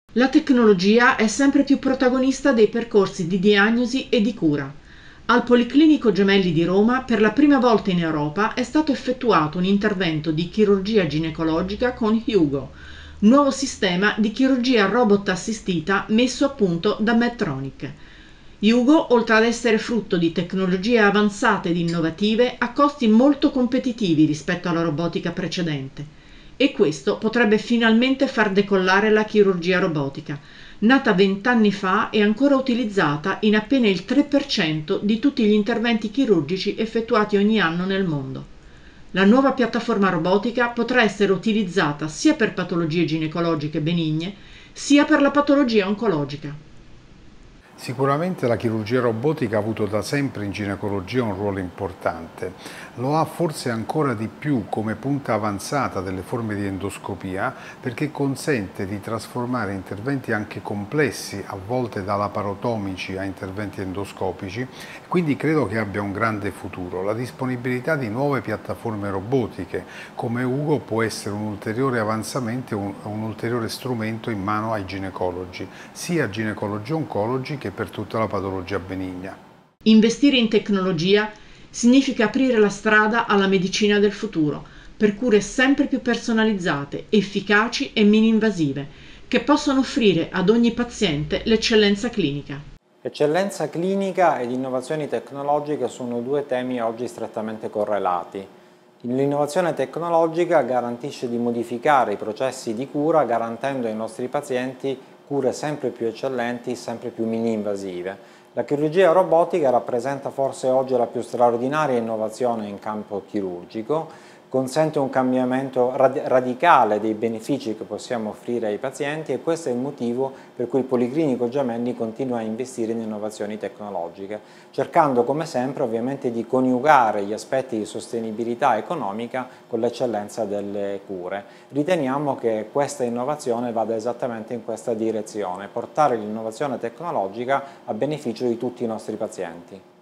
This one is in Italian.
La tecnologia è sempre più protagonista dei percorsi di diagnosi e di cura. Al Policlinico Gemelli di Roma, per la prima volta in Europa, è stato effettuato un intervento di chirurgia ginecologica con Hugo, nuovo sistema di chirurgia robot assistita messo a punto da Medtronic. Hugo, oltre ad essere frutto di tecnologie avanzate ed innovative, ha costi molto competitivi rispetto alla robotica precedente. E questo potrebbe finalmente far decollare la chirurgia robotica, nata 20 anni fa e ancora utilizzata in appena il 3% di tutti gli interventi chirurgici effettuati ogni anno nel mondo. La nuova piattaforma robotica potrà essere utilizzata sia per patologie ginecologiche benigne, sia per la patologia oncologica. Sicuramente la chirurgia robotica ha avuto da sempre in ginecologia un ruolo importante. Lo ha forse ancora di più come punta avanzata delle forme di endoscopia perché consente di trasformare interventi anche complessi, a volte da laparotomici a interventi endoscopici, quindi credo che abbia un grande futuro. La disponibilità di nuove piattaforme robotiche come Ugo può essere un ulteriore avanzamento e un ulteriore strumento in mano ai ginecologi, sia ginecologi-oncologi che per tutta la patologia benigna. Investire in tecnologia significa aprire la strada alla medicina del futuro, per cure sempre più personalizzate, efficaci e mini-invasive, che possono offrire ad ogni paziente l'eccellenza clinica. Eccellenza clinica ed innovazioni tecnologiche sono due temi oggi strettamente correlati. L'innovazione tecnologica garantisce di modificare i processi di cura garantendo ai nostri pazienti cure sempre più eccellenti, sempre più mini-invasive. La chirurgia robotica rappresenta forse oggi la più straordinaria innovazione in campo chirurgico, consente un cambiamento radicale dei benefici che possiamo offrire ai pazienti e questo è il motivo per cui il Policlinico Gemelli continua a investire in innovazioni tecnologiche, cercando come sempre ovviamente di coniugare gli aspetti di sostenibilità economica con l'eccellenza delle cure. Riteniamo che questa innovazione vada esattamente in questa direzione, portare l'innovazione tecnologica a beneficio di tutti i nostri pazienti.